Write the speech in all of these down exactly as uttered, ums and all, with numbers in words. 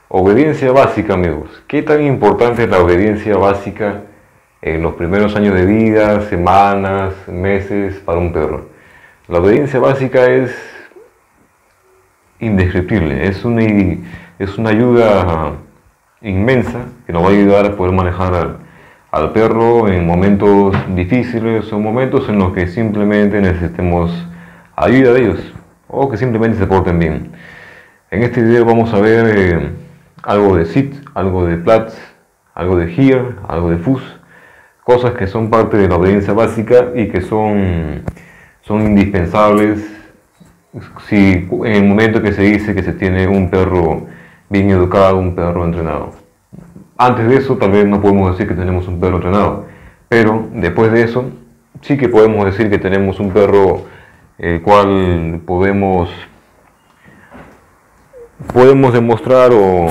Obediencia básica, amigos. ¿Qué tan importante es la obediencia básica en los primeros años de vida, semanas, meses para un perro? La obediencia básica es indescriptible, es una, es una ayuda inmensa que nos va a ayudar a poder manejar al, al perro en momentos difíciles o momentos en los que simplemente necesitemos ayuda de ellos o que simplemente se porten bien. En este video vamos a ver eh, algo de sit, algo de plats, algo de here, algo de fus, cosas que son parte de la obediencia básica y que son, son indispensables si en el momento que se dice que se tiene un perro bien educado, un perro entrenado. Antes de eso tal vez no podemos decir que tenemos un perro entrenado, pero después de eso sí que podemos decir que tenemos un perro el cual podemos podemos demostrar o,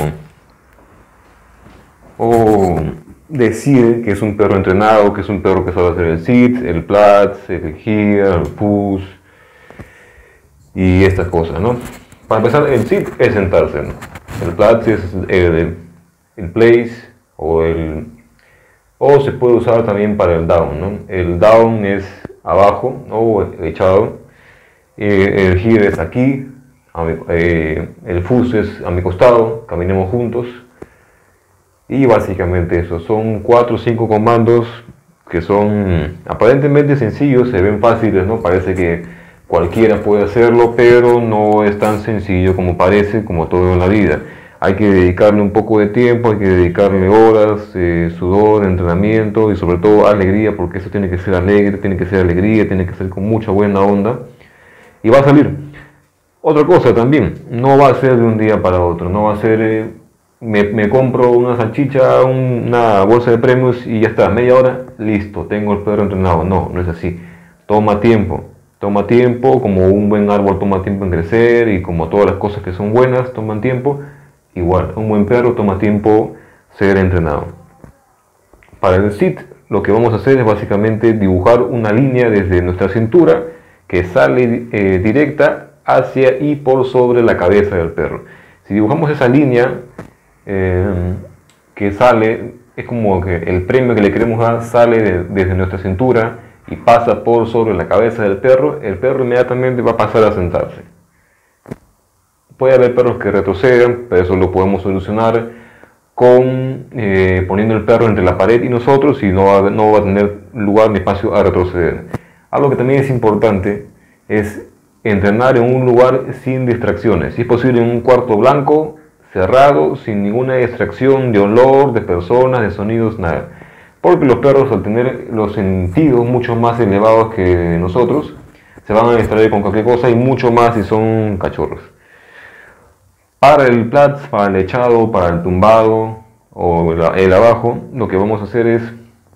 o decir que es un perro entrenado, que es un perro que sabe hacer el sit, el plats, el here, el push y estas cosas, ¿no? Para empezar, el sit es sentarse, ¿no? El plats es el, el place o el o se puede usar también para el down, ¿no? El down es abajo o echado, eh, el here es aquí, mi, eh, el fus es a mi costado, caminemos juntos. Y básicamente eso, son cuatro o cinco comandos que son aparentemente sencillos, se ven fáciles, ¿no? Parece que cualquiera puede hacerlo, pero no es tan sencillo como parece, como todo en la vida. Hay que dedicarle un poco de tiempo, hay que dedicarle horas, eh, sudor, entrenamiento y sobre todo alegría, porque eso tiene que ser alegre, tiene que ser alegría, tiene que ser con mucha buena onda y va a salir. Otra cosa también, no va a ser de un día para otro, no va a ser... Eh, Me, me compro una salchicha, una bolsa de premios y ya está, media hora, listo, tengo el perro entrenado. No, no es así. Toma tiempo, toma tiempo, como un buen árbol toma tiempo en crecer y como todas las cosas que son buenas toman tiempo, igual, un buen perro toma tiempo ser entrenado. Para el sit, lo que vamos a hacer es básicamente dibujar una línea desde nuestra cintura que sale eh, directa hacia y por sobre la cabeza del perro. Si dibujamos esa línea, Eh, que sale, es como que el premio que le queremos dar sale de, desde nuestra cintura y pasa por sobre la cabeza del perro, el perro inmediatamente va a pasar a sentarse. Puede haber perros que retrocedan, pero eso lo podemos solucionar con eh, poniendo el perro entre la pared y nosotros y no va, no va a tener lugar ni espacio a retroceder. Algo que también es importante es entrenar en un lugar sin distracciones, si es posible en un cuarto blanco, cerrado, sin ninguna distracción de olor, de personas, de sonidos, nada. Porque los perros, al tener los sentidos mucho más elevados que nosotros, se van a distraer con cualquier cosa y mucho más si son cachorros. Para el plats, para el echado, para el tumbado o el abajo, lo que vamos a hacer es,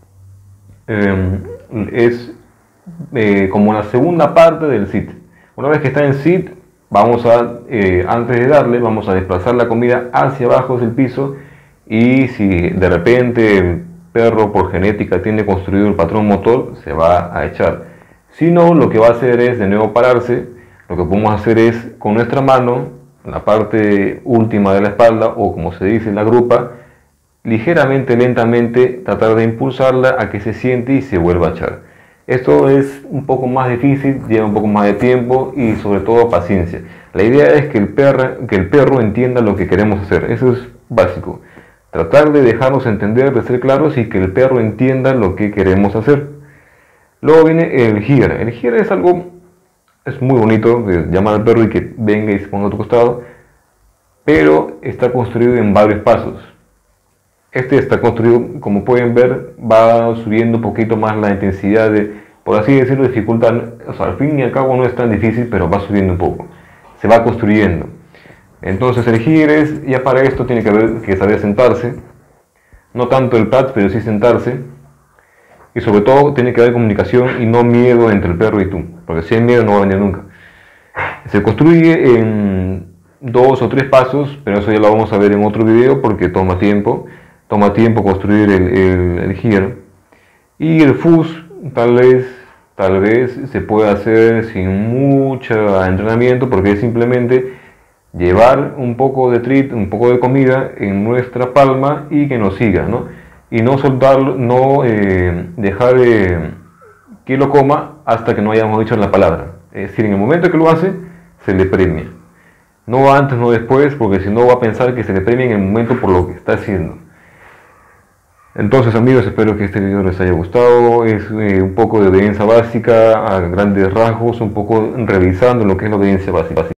eh, es eh, como la segunda parte del sit. Una vez que está en sit, vamos a, eh, antes de darle, vamos a desplazar la comida hacia abajo del piso y si de repente el perro por genética tiene construido el patrón motor, se va a echar. Si no, lo que va a hacer es de nuevo pararse. Lo que podemos hacer es con nuestra mano, la parte última de la espalda o como se dice en la grupa, ligeramente, lentamente tratar de impulsarla a que se siente y se vuelva a echar. Esto es un poco más difícil, lleva un poco más de tiempo y sobre todo paciencia. La idea es que el, perro, que el perro entienda lo que queremos hacer, eso es básico. Tratar de dejarnos entender, de ser claros y que el perro entienda lo que queremos hacer. Luego viene el here. El here es algo, es muy bonito, de llamar al perro y que venga y se ponga a tu costado, pero está construido en varios pasos. Este está construido, como pueden ver, va subiendo un poquito más la intensidad de, por así decirlo, dificultad. O sea, al fin y al cabo no es tan difícil, pero va subiendo un poco. Se va construyendo. Entonces el here es, ya para esto tiene que, haber, que saber sentarse. No tanto el plats, pero sí sentarse. Y sobre todo tiene que haber comunicación y no miedo entre el perro y tú. Porque si hay miedo no va a venir nunca. Se construye en dos o tres pasos, pero eso ya lo vamos a ver en otro video porque toma tiempo. Toma tiempo construir el, el, el here. Y el fus tal vez, tal vez se puede hacer sin mucho entrenamiento porque es simplemente llevar un poco de treat, un poco de comida en nuestra palma y que nos siga, ¿no? Y no soltarlo, no eh, dejar eh, que lo coma hasta que no hayamos dicho la palabra. Es decir, en el momento que lo hace, se le premia. No antes, no después, porque si no va a pensar que se le premia en el momento por lo que está haciendo. Entonces, amigos, espero que este video les haya gustado. Es eh, un poco de obediencia básica, a grandes rasgos, un poco revisando lo que es la obediencia básica.